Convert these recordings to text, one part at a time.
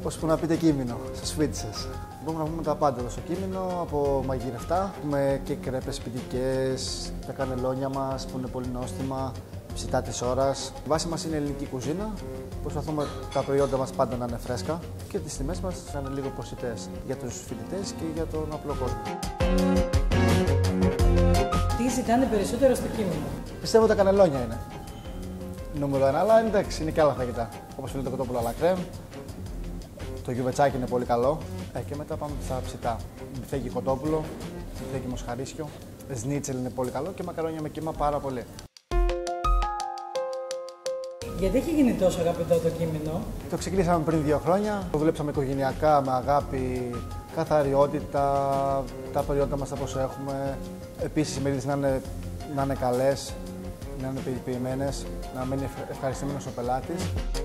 ώσπου να πείτε κείμενο στο σπίτι σας. Μπορούμε να πούμε τα πάντα εδώ στο κείμενο, από μαγειρευτά. Έχουμε και κρέπες σπιτικές, τα κανελόνια μας που είναι πολύ νόστιμα, ψητά της ώρας. Η βάση μας είναι ελληνική κουζίνα. Προσπαθούμε τα προϊόντα μας πάντα να είναι φρέσκα και τις τιμές μας να είναι λίγο προσιτές για τους φοιτητές και για τον απλό κόσμο. Τι ζητάνε περισσότερο στο κείμενο? Πιστεύω τα κανελόνια είναι νούμερο 1, αλλά εντάξει, είναι και άλλα φαγητά. Όπως είναι το κοτόπουλο à la crème, το γιουβετσάκι είναι πολύ καλό. Και μετά πάμε στα ψητά. Μπιφτέκι κοτόπουλο, μπιφτέκι μοσχαρίσιο, σνίτσελ είναι πολύ καλό και μακαρόνια με κύμα πάρα πολύ. Γιατί έχει γίνει τόσο αγαπητό το κείμενο? Το ξεκινήσαμε πριν 2 χρόνια. Το δουλέψαμε οικογενειακά, με αγάπη, καθαριότητα, τα προϊόντα μας όπως έχουμε. Επίσης οι μερίδες να είναι καλές, να είναι περιποιημένες, να μένει ευχαριστημένος ο πελάτης.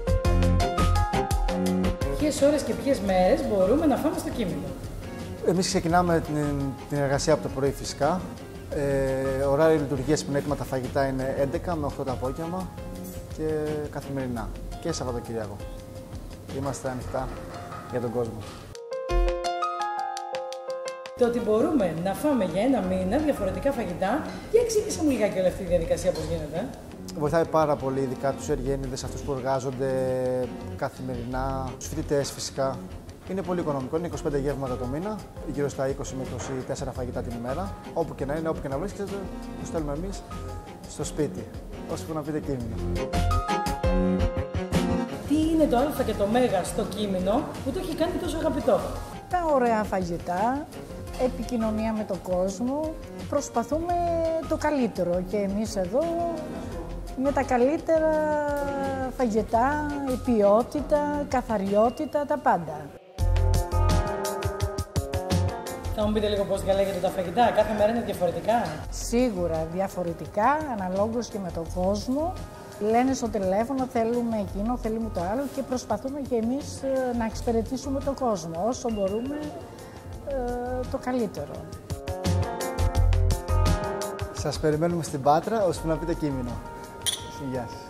Ποιες ώρες και ποιες μέρες μπορούμε να φάμε στο κείμενο? Εμείς ξεκινάμε την εργασία από το πρωί φυσικά. Ωράριο λειτουργίας που είναι έτοιμα τα φαγητά είναι 11 με 8 το απόγευμα και καθημερινά και Σαββατοκύριακο. Είμαστε ανοιχτά για τον κόσμο. Το ότι μπορούμε να φάμε για 1 μήνα διαφορετικά φαγητά, για εξήγησε μου λιγάκι όλη αυτή τη διαδικασία πώς γίνεται. Βοηθάει πάρα πολύ, ειδικά τους εργένιδες, αυτούς που εργάζονται καθημερινά, τους φοιτητές φυσικά. Είναι πολύ οικονομικό, είναι 25 γεύματα το μήνα, γύρω στα 20 με 24 φαγητά την ημέρα. Όπου και να είναι, όπου και να βρίσκεται, το στέλνουμε εμείς στο σπίτι, ώσπου να πείτε κείμενο. Τι είναι το α και το μέγα στο κείμενο που το έχει κάνει τόσο αγαπητό? Τα ωραία φαγητά, επικοινωνία με τον κόσμο, προσπαθούμε το καλύτερο και εμείς εδώ με τα καλύτερα φαγητά, η ποιότητα, καθαριότητα, τα πάντα. Θα μου πείτε λίγο πώς διαλέγετε τα φαγητά, κάθε μέρα είναι διαφορετικά? Σίγουρα διαφορετικά, αναλόγως και με τον κόσμο. Λένε στο τηλέφωνο θέλουμε εκείνο, θέλουμε το άλλο και προσπαθούμε και εμείς να εξυπηρετήσουμε τον κόσμο όσο μπορούμε το καλύτερο. Σας περιμένουμε στην Πάτρα, ώσπου να πείτε κείμενο. Γεια σας.